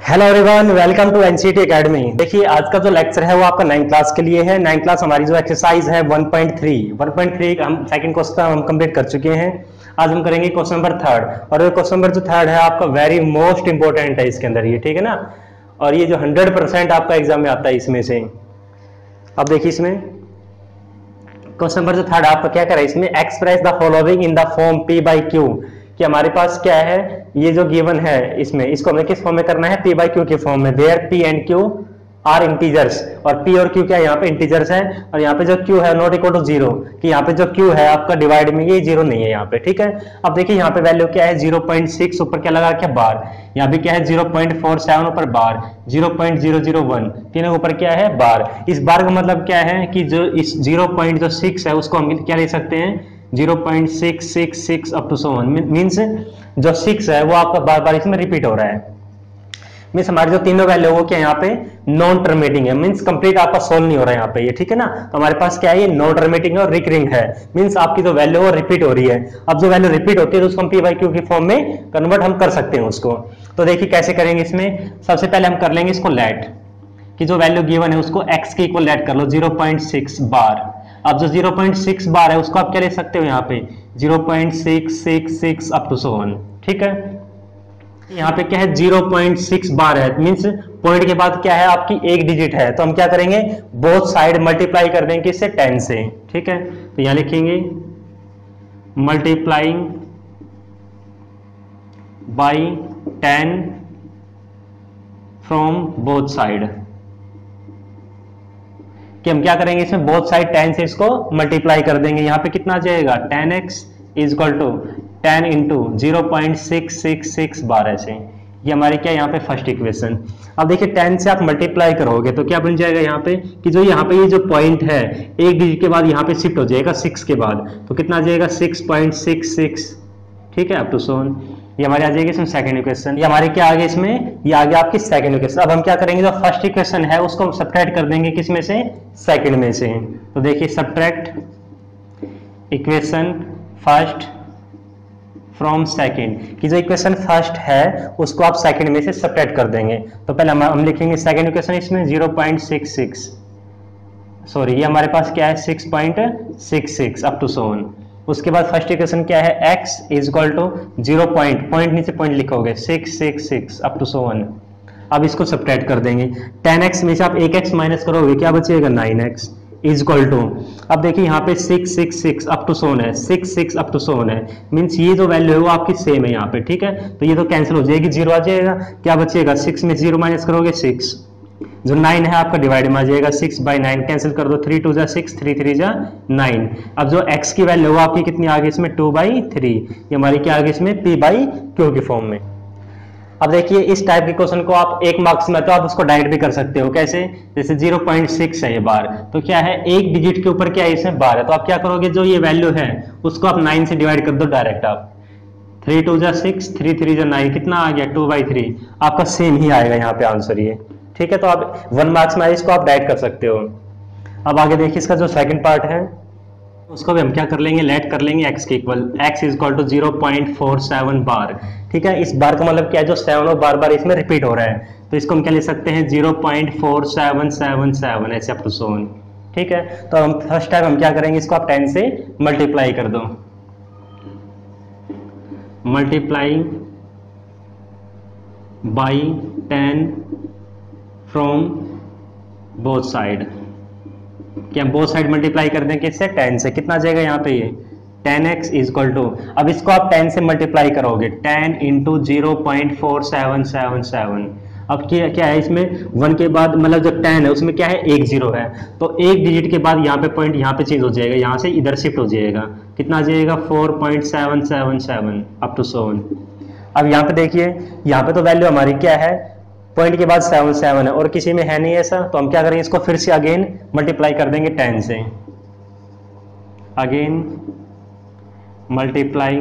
Hello everyone, welcome to NCT academy. देखिए आज का जो लेक्चर है वो आपका 9th क्लास के लिए है। 9th क्लास हमारी जो एक्सरसाइज है 1.3 हम सेकंड क्वेश्चन हम कंप्लीट कर चुके हैं। आज हम करेंगे क्वेश्चन नंबर 3rd, और ये क्वेश्चन नंबर जो 3rd है आपका वेरी मोस्ट इंपॉर्टेंट है इसके अंदर, ये ठीक है ना। और ये जो 100% आपका एग्जाम में आता है इसमें से। अब देखिए इसमें क्वेश्चन नंबर जो 3rd आपका क्या करे, इसमें express the following in the form P by Q। कि हमारे पास क्या है, ये जो गिवन है इसमें इसको हमें किस फॉर्म में करना है, P by Q के फॉर्म में। Where P and Q are integers, और P और Q क्या है यहाँ पे इंटीजर्स है, और यहाँ पे जो Q है नॉट इक्वल टू 0, कि यहाँ पे जो Q है आपका डिवाइड में ये 0 नहीं है यहाँ पे, ठीक है। अब देखिए यहाँ पे वैल्यू क्या है 0.6, ऊपर क्या लगा क्या बार, यहाँ पे क्या है 0.47 ऊपर बार, 0.001 तीनों ऊपर क्या है बार। इस बार का मतलब क्या है कि जो इस 0.6 है उसको हम क्या ले सकते हैं 0.666 up to so on, means जो 6 है वो आपका बार बार इसमें रिपीट हो रहा है। मींस हमारी जो तीनों वैल्यू वो क्या यहाँ पे नॉन टर्मिनेटिंग है, मींस कंप्लीट आपका सोल्व नहीं हो रहा है यहाँ पे ये, ठीक है ना। तो हमारे पास क्या है, ये नॉन टर्मिनेटिंग है और रिकरिंग है, मींस आपकी जो वैल्यू वो रिपीट हो रही है। अब जो वैल्यू रिपीट होती है तो उसको हम P by Q की फॉर्म में कन्वर्ट हम कर सकते हैं उसको। तो देखिए कैसे करेंगे इसमें, सबसे पहले हम कर लेंगे इसको लेट, कि जो वैल्यू गिवन है उसको x के इक्वल लेट कर लो 0.6 बार। अब जो 0.6 बार है उसको आप क्या ले सकते हो यहाँ पे 0.666 अप टू सो ऑन, ठीक है। यहाँ पे क्या है 0.6 बार है, मींस पॉइंट के बाद क्या है आपकी एक डिजिट है, तो हम क्या करेंगे बोथ साइड मल्टीप्लाई कर देंगे इससे 10 से, ठीक है। तो यहाँ लिखेंगे multiplying by 10 from both side, कि हम क्या करेंगे इसमें बोथ साइड 10 से इसको मल्टीप्लाई कर देंगे। यहाँ पे कितना आ जाएगा 10x is equal to 10 into 0.666 bar, ऐसे ये हमारी क्या यहाँ पे फर्स्ट इक्वेशन। अब देखिए 10 से आप मल्टीप्लाई करोगे तो क्या बन जाएगा यहाँ पे कि जो यहाँ पे ये जो पॉइंट है एक डिजिट के बाद यहाँ पे शिफ्ट हो जाएगा 6 के बाद, तो कितना आ जाएगा 6.66, ठीक है अप टू सो ऑन। ये हमारी आ जाएगी इसमें सेकंड इक्वेशन। ये हमारी क्या आ गई इसमें, ये आ गया आपकी सेकंड इक्वेशन। अब हम क्या करेंगे जो फर्स्ट इक्वेशन है उसको हम सब्ट्रैक्ट कर देंगे किस में से, सेकंड में से। तो देखिए subtract equation first from second, कि जो इक्वेशन फर्स्ट है उसको आप सेकंड में से सब्ट्रैक्ट कर देंगे। तो पहले हम लिखेंगे सेकंड इक्वेशन इसमें 0.66, सॉरी ये हमारे पास क्या है 6.66 अप टू सो ऑन। उसके बाद फर्स्ट इक्वेशन क्या है x is equal to 0 point नीचे पॉइंट लिखोगे 666 अप टू सो ऑन। अब इसको सब्ट्रैक्ट कर देंगे, 10x में से आप 1x माइनस करोगे क्या बचेगा 9x इज इक्वल टू, अब देखिए यहाँ पे 666 अप टू सो ऑन है, 66 अप टू सो ऑन है, मींस ये जो वैल्यू है वो आपकी सेम है यहाँ पे, ठीक है। तो ये तो कैंसिल हो जाएगी, 0 आ जाएगा, क्या बचेगा 6 में 0 माइनस करोगे 6, जो 9 है आपका डिवाइड में आ जाएगा 6 by 9 कैंसिल कर दो, 3 2 जा 6, 3 3 जा 9। अब जो x की वैल्यू वो आपकी कितनी आ गई इसमें 2 by 3, ये हमारी क्या आ गई इसमें P by Q की फॉर्म में। अब देखिए इस टाइप के क्वेश्चन को आप 1 मार्क्स में तो आप उसको डायरेक्ट भी कर सकते हो, कैसे, जैसे 0.6 है ये बार, तो क्या है एक डिजिट के ऊपर क्या है इसमें बार है, तो आप क्या करोगे जो ये वैल्यू है उसको आप 9 से डिवाइड कर दो डायरेक्ट, आप 3 2 जा 6, 3 3 जा 9, कितना आ गया 2 by 3, आपका सेम ही आएगा यहाँ पे आंसर ये, ठीक है। तो आप 1 मार्क्स में इसको आप डायरेक्ट कर सकते हो। अब आगे देखिए इसका जो सेकंड पार्ट है उसको भी हम क्या कर लेंगे लेट कर लेंगे x के equal, x is equal to 0.47 bar, ठीक है। इस बार का मतलब क्या है जो 7 और बार बार इसमें रिपीट हो रहा है, तो इसको हम क्या ले सकते हैं 0.4777 ऐसे अप टू सो ऑन, ठीक है। तो हम फर्स्ट टाइम हम क्या करेंगे इसको आप 10 से मल्टीप्लाई कर दो, multiplying by 10 from both side, कि हम बोथ साइड मल्टीप्लाई कर दें किससे 10 से, कितना आ जाएगा यहाँ पे ये 10x इज इक्वल टू, अब इसको आप 10 से मल्टीप्लाई करोगे 10 इंटू 0.4777। अब क्या है इसमें 1 के बाद मतलब जब 10 है उसमें क्या है एक 0 है, तो एक डिजिट के बाद यहाँ पे पॉइंट यहाँ पे चेंज हो जाएगा, यहाँ से इधर शिफ्ट हो जाएगा, कितना आ जाएगा 4.777 अप टू सो ऑन। अब यहाँ पे देखिए यहाँ पे तो वैल्यू हमारी क्या है पॉइंट के बाद 7 7 है और किसी में है नहीं ऐसा, तो हम क्या करेंगे इसको फिर से अगेन मल्टीप्लाई कर देंगे 10 से, again multiplying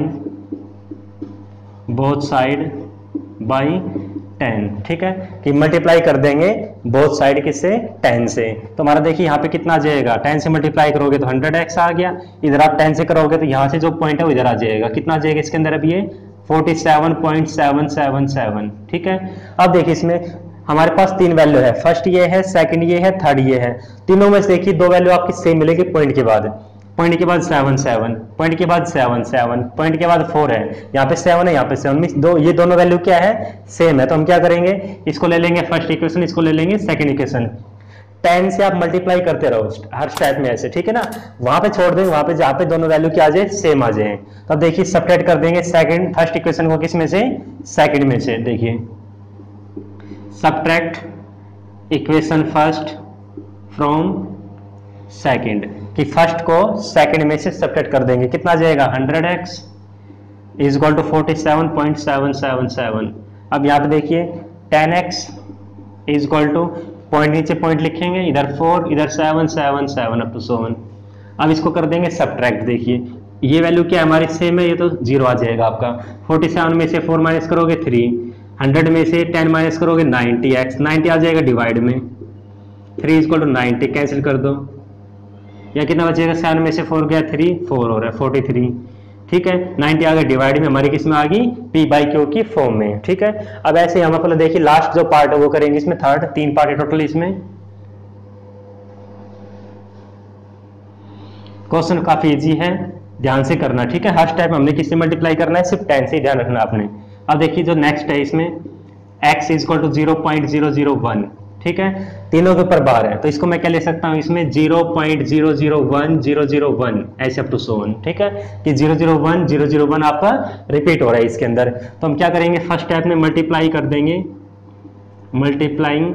both side by 10, ठीक है, कि मल्टीप्लाई कर देंगे बोथ साइड किससे 10 से। तो हमारा देखिए यहाँ पे कितना आ जाएगा 10 से मल्टीप्लाई करोगे तो 100x आ गया, इधर आप 10 से करोगे तो यहाँ से जो पॉइंट है वो इधर आ जाएगा, कितना आ जाएगा इसके अंदर अब ये 47.777। ठीक है, अब देखिए इसमें हमारे पास तीन वैल्यू है, फर्स्ट ये है, सेकंड ये है, थर्ड ये है। तीनों में से देखिए दो वैल्यू आपकी सेम मिलेगी पॉइंट के बाद, पॉइंट के बाद 7 7, पॉइंट के बाद 7 7, पॉइंट के बाद 4 है, यहाँ पे 7 है, यहाँ पे 7 मींस दो, ये दोनों वैल्यू क्या है, सेम है। तो हम क्या करेंगे, इसको ले लेंगे फर्स्ट इक्वेशन, इसको ले लेंगे सेकंड इक्वेशन। 10 से आप मल्टीप्लाई करते रहो हर स्टेप में ऐसे, ठीक है ना, वहां पे छोड़ देंगे, वहां पे जहां पे दोनों वैल्यू क्या आ जाए, सेम आ जाए। तो अब देखिए सब्ट्रैक्ट कर देंगे सेकंड फर्स्ट इक्वेशन को, किस में से, सेकंड में से। देखिए subtract equation first from second, कि फर्स्ट को सेकंड में से सब्ट्रैक्ट कर देंगे, कितना आ जाएगा 100x इज इक्वल टू 47.777। अब यहाँ पे देखिए 10x is equal to, point नीचे पॉइंट लिखेंगे, इधर 4 इधर 7 7 7 अप टू 7। अब इसको कर देंगे सब्ट्रैक्ट। देखिए ये वैल्यू क्या है हमारी, सेम है, ये तो 0 आ जाएगा आपका। 47 में से 4 माइनस करोगे 3, 100 में से 10 माइनस करोगे 90x, 90 आ जाएगा डिवाइड में, 3 इक्वल टू 90, कैंसिल कर दो, या कितना बचेगा, 7 में से 4 गया 3, 4 हो रहा है 43। ठीक है, 90 आ गया डिवाइड में, हमारी किसमें आ गई, P/Q की फॉर्म में। ठीक है, अब ऐसे हम अपना देखिए लास्ट जो पार्ट है वो करेंगे इसमें, थर्ड, 3 पार्ट है टोटल इसमें। क्वेश्चन काफी इजी है, ध्यान से करना। ठीक है, हर स्टेप हमने किससे मल्टीप्लाई करना है, सिर्फ 10 से ध्यान रखना आपने। अब देखिए जो नेक्स्ट है इसमें x इज इक्वल टू 0.001। ठीक है, तीनों के ऊपर बार है, तो इसको मैं क्या ले सकता हूं, इसमें 0.001001 ऐसे अप टू 7। ठीक है, कि 001 आपका रिपीट हो रहा है इसके अंदर। तो हम क्या करेंगे, फर्स्ट स्टेप में मल्टीप्लाई कर देंगे, multiplying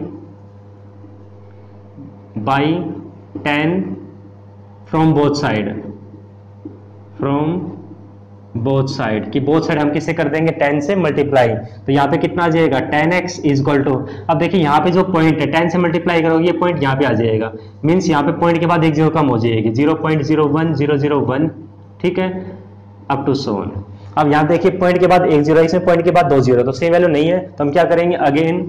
by 10 from both side, from both side, कि बोथ साइड हम किससे कर देंगे, 10 से मल्टीप्लाई। तो यहाँ पे कितना आ जाएगा, 10x इज इक्वल टू, अब देखिए यहाँ पे जो पॉइंट है 10 से मल्टीप्लाई करोगे, ये पॉइंट यहाँ पे आ जाएगा, मीन्स यहाँ पे पॉइंट के बाद एक जीरो कम हो जाएगी, 0.01001। ठीक है, अप टू 7। अब यहाँ देखिए पॉइंट के बाद एक जीरो, इसमें पॉइंट के बाद 2 जीरो, तो सेम वैल्यू नहीं है, तो हम क्या करेंगे, again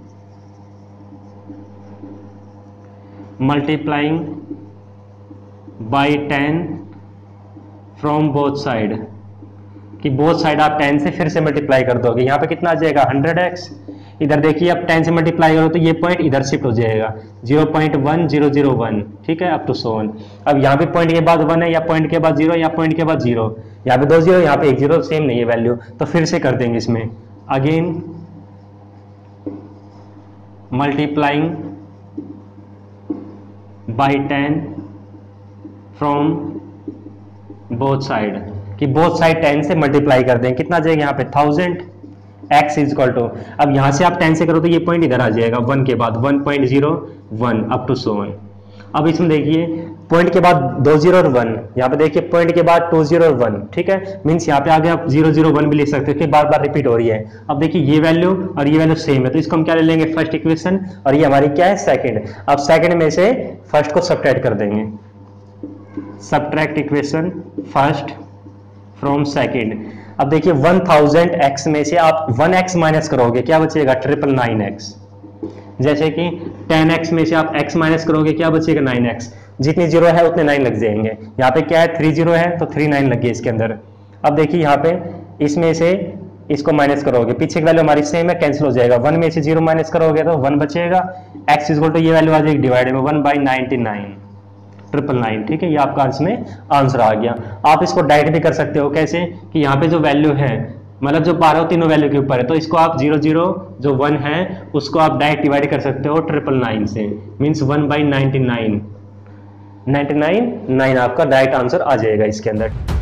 multiplying by 10 from both side, कि बोथ साइड आप 10 से फिर से मल्टीप्लाई कर दोगे, यहाँ पे कितना आ जाएगा 100x। इधर देखिए अब 10 से मल्टीप्लाई करो तो ये पॉइंट इधर शिफ्ट हो जाएगा, 0.1001। ठीक है, अप टू 7। अब यहाँ पे पॉइंट के बाद 1 है, या पॉइंट के बाद 0, या पॉइंट के बाद 0, यहाँ पे 2 0, यहाँ पे 1 0, सेम नहीं है वैल्यू, तो फिर से कर देंगे इसमें, again multiplying by 10 from both side, कि बोथ साइड 10 से मल्टीप्लाई कर दें, कितना जाएगा यहाँ पे 1000 x इज इक्वल टू, अब यहाँ से आप 10 से करो तो ये पॉइंट इधर आ जाएगा 1 के बाद 1.01 अप टू 7। अब इसमें देखिए पॉइंट के बाद 2 0 और 1, यहाँ पे देखिए पॉइंट के बाद 2 0 और 1। ठीक है, मीन्स यहाँ पे आगे आप 0 0 1 भी लिख सकते हो कि बार बार रिपीट हो रही है। अब देखिए ये वैल्यू और ये वैल्यू सेम है, तो इसको हम क्या ले लेंगे, फर्स्ट इक्वेशन, और ये हमारी क्या है, सेकंड। अब सेकंड में से फर्स्ट को सब्ट्रैक्ट कर देंगे, subtract equation first from second. अब देखिए 1000x में से आप 1x माइनस करोगे, क्या बचेगा 999x। जैसे कि 10x में से आप x माइनस करोगे, क्या बचेगा 9x, जितनी जीरो है उतने 9 लग जाएंगे। यहाँ पे क्या है 3 0 है तो 3 9 लग गए इसके अंदर। अब देखिए यहाँ पे इसमें से इसको माइनस करोगे, पीछे की वैल्यू हमारी सेम है, कैंसिल हो जाएगा, 1 में से 0 माइनस करोगे तो 1 बचेगा, x इक्वल टू ये वैल्यू आ जाएगी डिवाइड में 1/99 999। ठीक है, ये आपका इसमें आंसर आ गया। आप इसको डायरेक्ट भी कर सकते हो, कैसे कि यहाँ पे जो वैल्यू है, मतलब जो 12 तीनों वैल्यू के ऊपर है, तो इसको आप 0 0 जो 1 है उसको आप डायरेक्ट डिवाइड कर सकते हो 999 से, मीन्स 1/99 99 आपका डायरेक्ट आंसर आ जाएगा इसके अंदर।